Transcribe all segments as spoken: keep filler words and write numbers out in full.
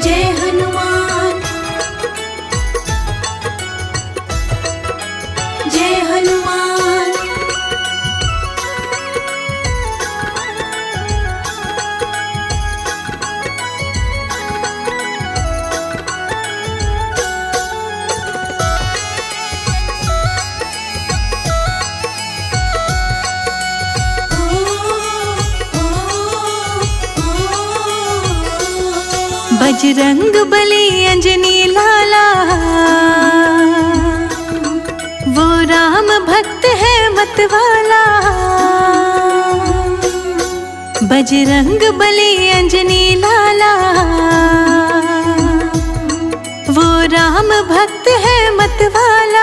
जय हनुमान जय हनुमान। बजरंग बली अंजनी लाला, वो राम भक्त है मतवाला। बजरंग बली अंजनी लाला, वो राम भक्त है मतवाला।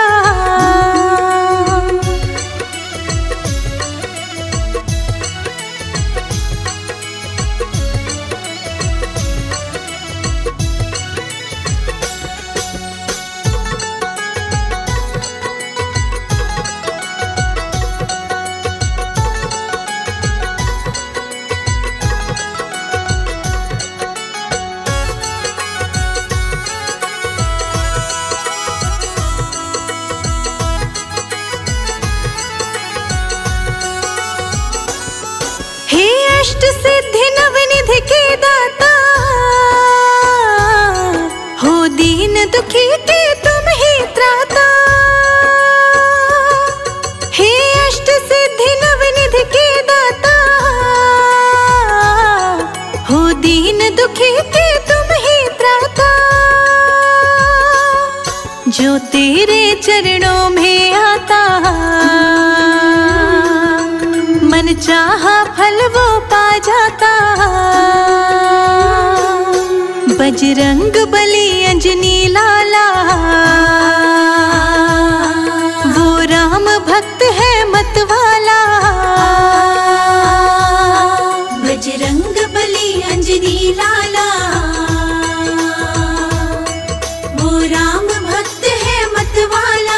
अष्ट सिद्धि नवनिधि के दाता, हो दीन दुखी के तुम ही त्राता। हे अष्ट सिद्धि नवनिधि के दाता, हो दीन दुखी के तुम ही त्राता। जो तेरे चरणों में आता, मन चाहा फल वो पा जाता। बजरंग बली अंजनी लाला, वो राम भक्त है मतवाला। बजरंग बली अंजनी लाला, वो राम भक्त है मतवाला।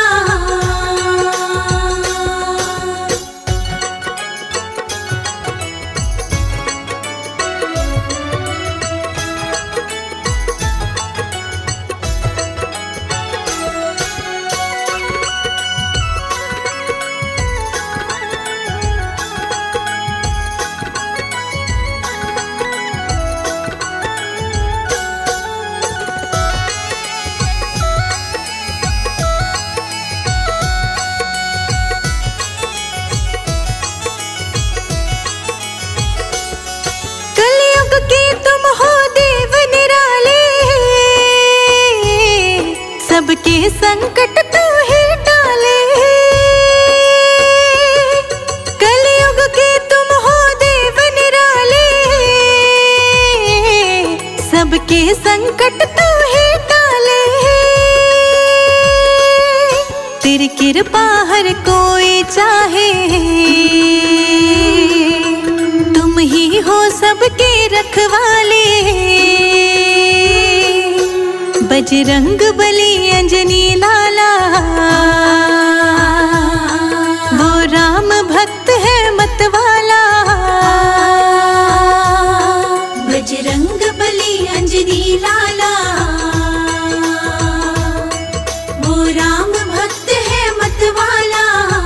सबके संकट तू ही टाले, कलयुग के तुम हो देव निराले। सबके संकट तू ही टाले, तेरी कृपा हर कोई चाहे। तुम ही हो सबके रखवाले। बजरंग बली अंजनी लाला, वो राम भक्त है मतवाला। बजरंग बली अंजनी लाला, वो राम भक्त है मतवाला।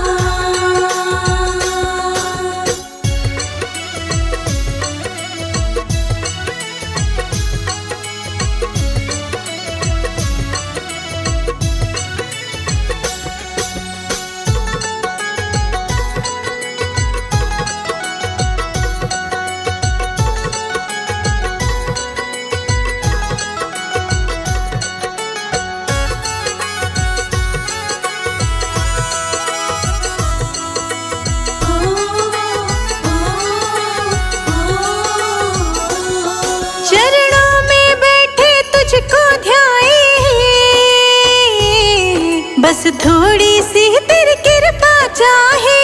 बस थोड़ी सी तेरी कृपा चाहे,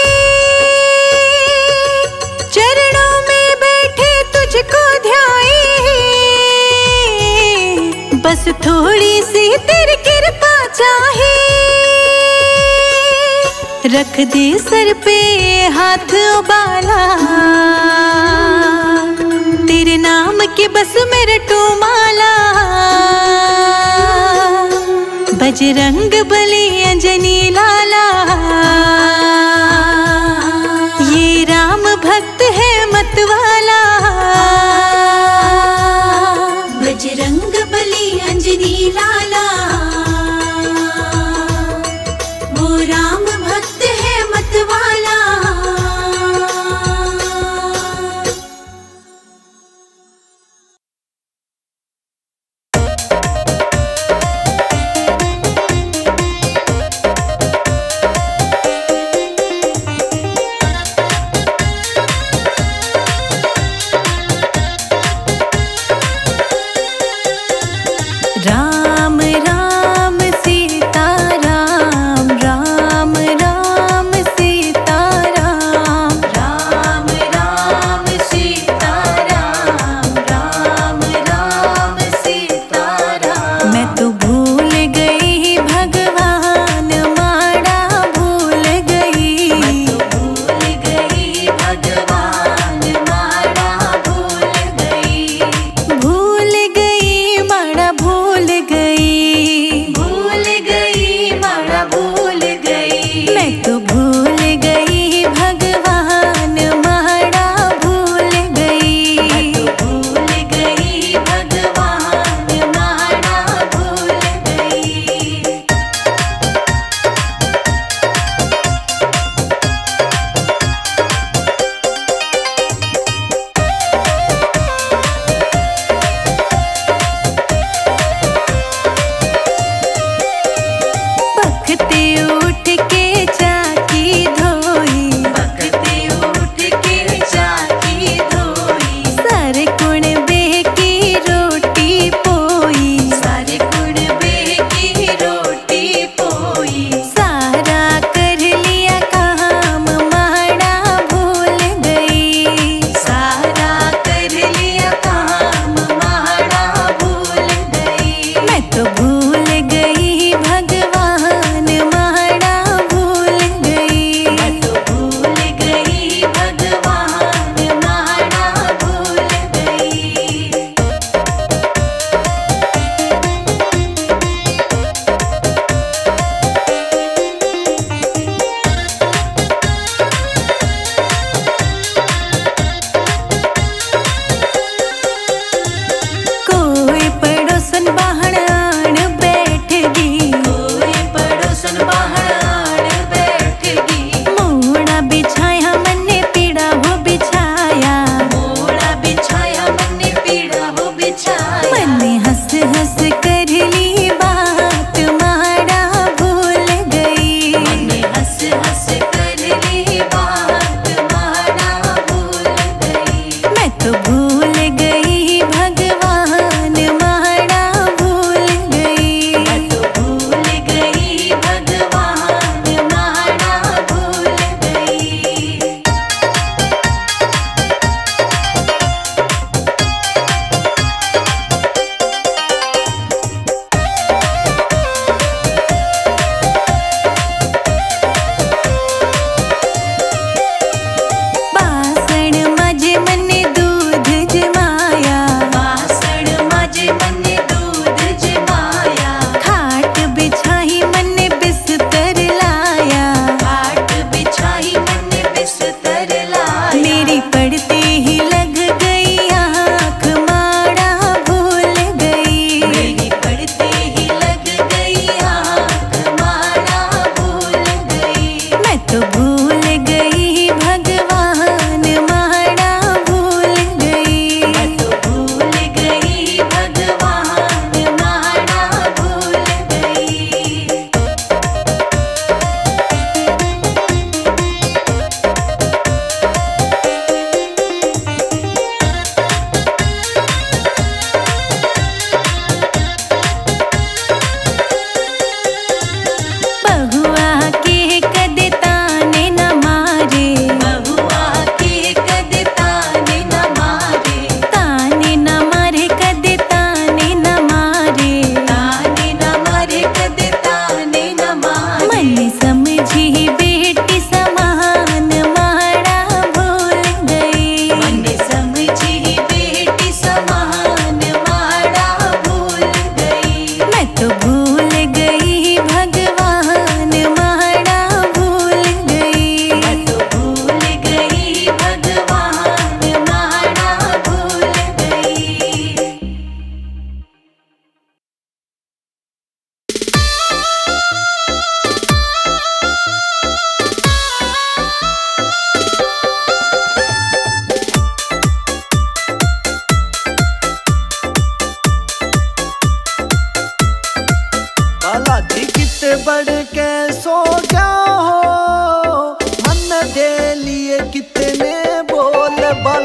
चरणों में बैठे तुझको ध्याए। बस थोड़ी सी तेरी कृपा चाहे, रख दे सर पे हाथ उबाला। तेरे नाम के बस मेरे टू माला। बजरंग बली अंजनी लाला, ये राम भक्त है मतवाला। बजरंग बली अंजनी लाला, वो राम भक्त है मतवाला।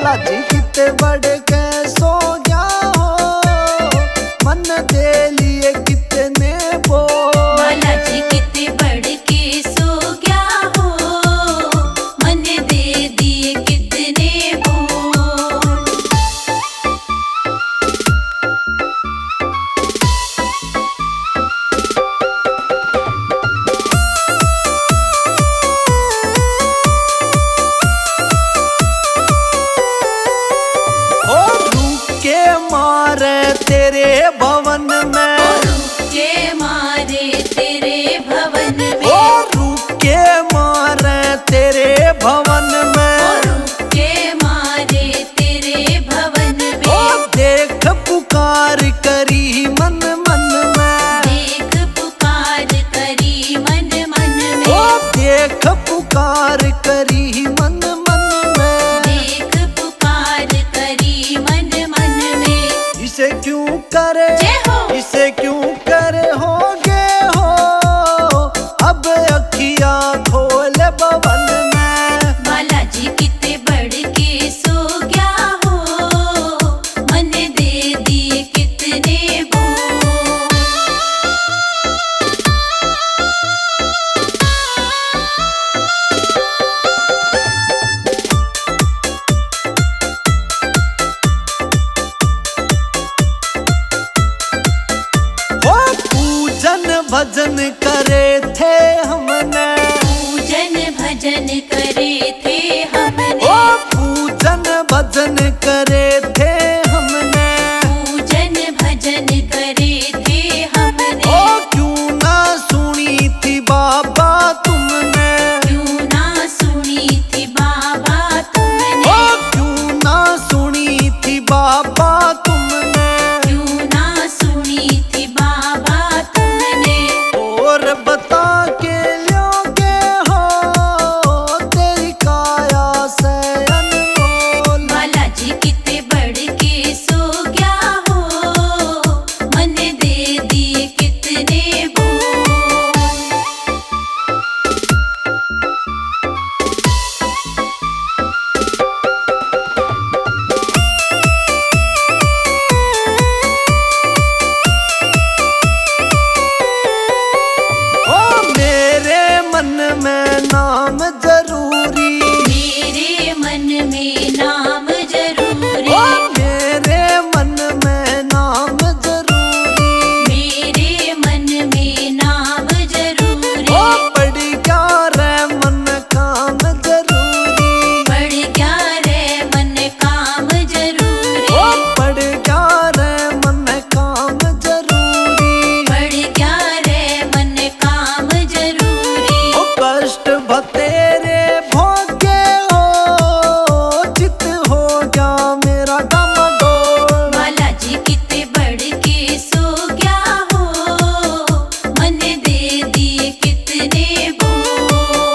बाला जी कितने बड़े के सो गया हो, मन दे लिए कितने बोल। बाला जी कितने बड़े के सो गया हो, मन दे दिए कितने बोल। मारे तेरे भवन में, रुक के मारे तेरे भवन में, ओ रुक के मारे तेरे भवन में, रुक के मारे तेरे भवन में। ओ देख पुकार करी मन मन में, देख पुकार करी मन मन में, ओ देख पुकार करी मन मन में, देख पुकार करी मन मन में। इसे क्यों करे, इसे क्यों करे होगे हो, अब अखियां खोल भवन में। बाला जी कितने बड़े के सो गया हो, मन दे दिए कितने बोल। भजन करे थे हमने, पूजन भजन करे थे हमने, ओ पूजन भजन करे थे हमने, पूजन भजन करे थे हमने। ओ क्यों ना सुनी थी बाबा तुमने, क्यों ना सुनी थी बाबा तुमने, ओ क्यों ना सुनी थी बाबा तुमने, क्यों ना सुनी थी बाबा तुमने। और बता के लोगे हो तेरी काया से अनमोल। बाला जी कितने बड़े के सो गया हो, मन दे दिए कितने बोल। ओ मेरे मन में नाम जरूरी, मेरे मन में नाम जरूरी, ओ मेरे मन में नाम जरूरी, मेरे मन में नाम जरूरी। ओ पड़ गया रे मन काम जरूरी, बढ़ गया रे मन काम जरूरी, ओ पड़ गया रे मन काम जरूरी, बढ़ गया रे मन काम जरूरी। ओ कष्ट बतेरे भोगे हो, चित हो गया मेरा डमाडोल। बाला जी कितने बड़े के सो गया हो, मन दे दिए कितने बोल।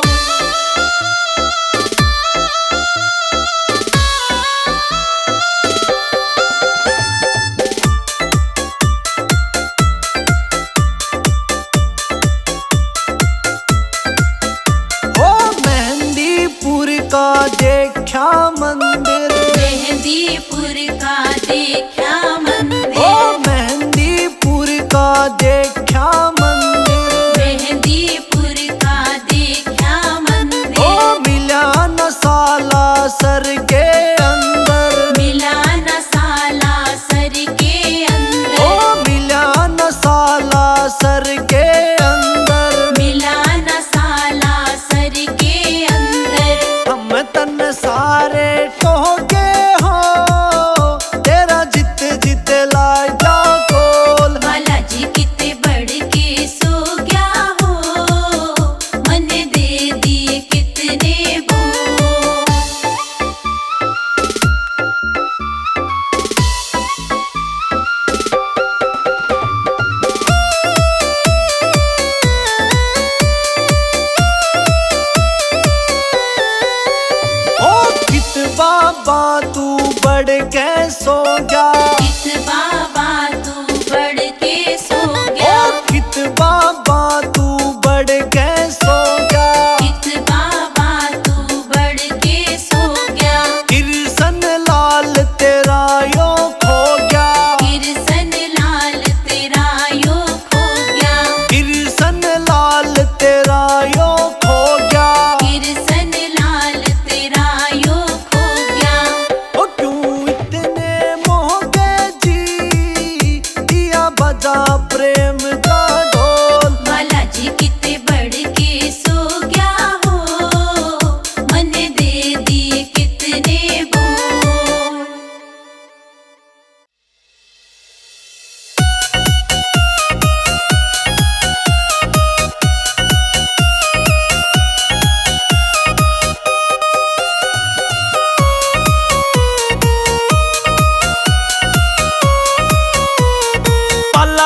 ओ मेहंदीपुर का देखा मंदिर, मेहंदीपुर का देखा मंदिर, ओ मेहंदीपुर का देखा मंदिर, मेहंदीपुर का देखा मंदिर। ओ मिला न साला सर के अंदर, मिला न साला सर के अंदर, ओ मिला न साला सर के अंदर, मिला न साला सर के अंदर। हम तन सारे टोगे हो, तेरा जित जित लाई जा कोल। बाला जी कितने बड़े के सो गया हो, मन दे दिए कितने बोल। ओ कित बाबा तू बढ़ के सो गया, कित बाबा तू बढ़ के सो ओ गया, कित बाबा तू बढ़ के सो गया, कित बाबा तू बढ़ के सो गया। कृष्ण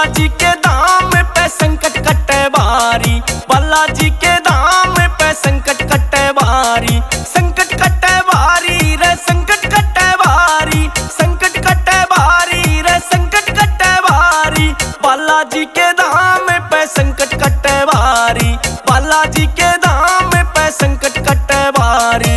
बालाजी के धाम पे संकट कटे बारी, बालाजी के धाम पे संकट कटे बारी, संकट कटे बारी रे संकट कटे बारी, संकट कटे बारी रे संकट कटे बारी, बालाजी के धाम पे संकट कटे बारी, बालाजी के धाम पे संकट कटे बारी।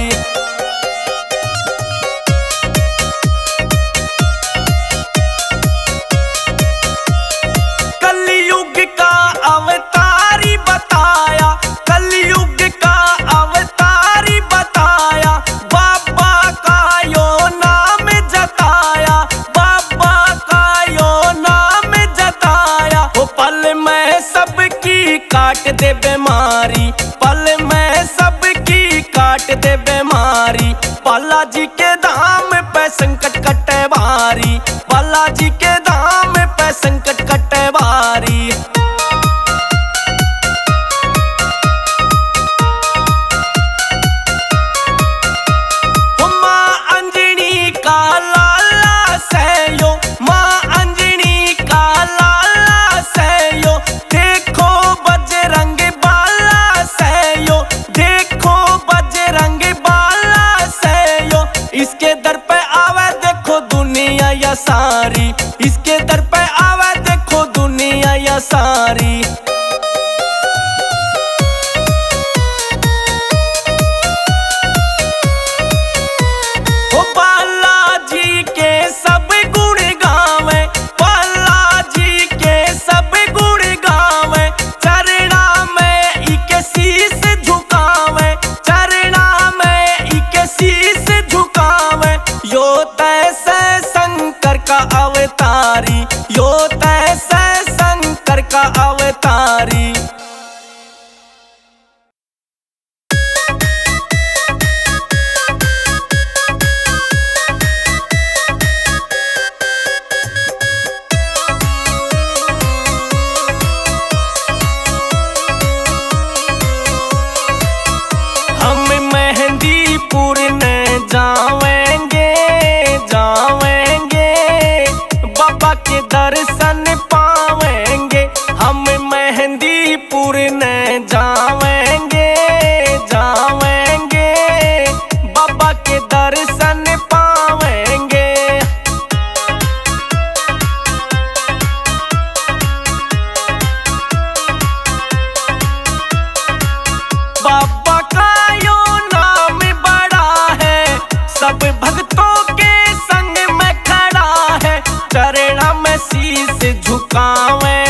कलयुग का अवतारी बताया, कलयुग का अवतारी बताया, बाबा का यो नाम जताया, बाबा का यो नाम जताया। वो पल में सबकी काट दे बीमारी, पल में सबकी काट दे बीमारी, बालाजी के धाम पे संकट कटे बारी, बालाजी के धाम पे संकट कटे बारी। माँ अंजनी का लाला सहयो, माँ अंजनी का लाला सहयो, देखो बजरंग बाला सहयो, देखो बजरंग बाला सहयो। इसके दर पे आवे देखो दुनिया या सारी, इसके दर पे आवे देखो दुनिया या सारी। ओ बालाजी के सब गुण गावे, बालाजी के सब गुण गावे, चरणा में इके शीस झुकावे, चरणा में इके शीस झुकावे। यो तैसे शंकर का अवतारी, यो तैसे शंकर का अवतारी। हम मेहंदीपुर न जावेंगे, जावेंगे बाबा के दर्शन पावेंगे। हम मेहंदीपुर न जावेंगे, जावेंगे बाबा के दर्शन पावेंगे। बाबा का यो नाम बड़ा है, सब भक्तों के संग में खड़ा है, चरणा में शीस झुकावे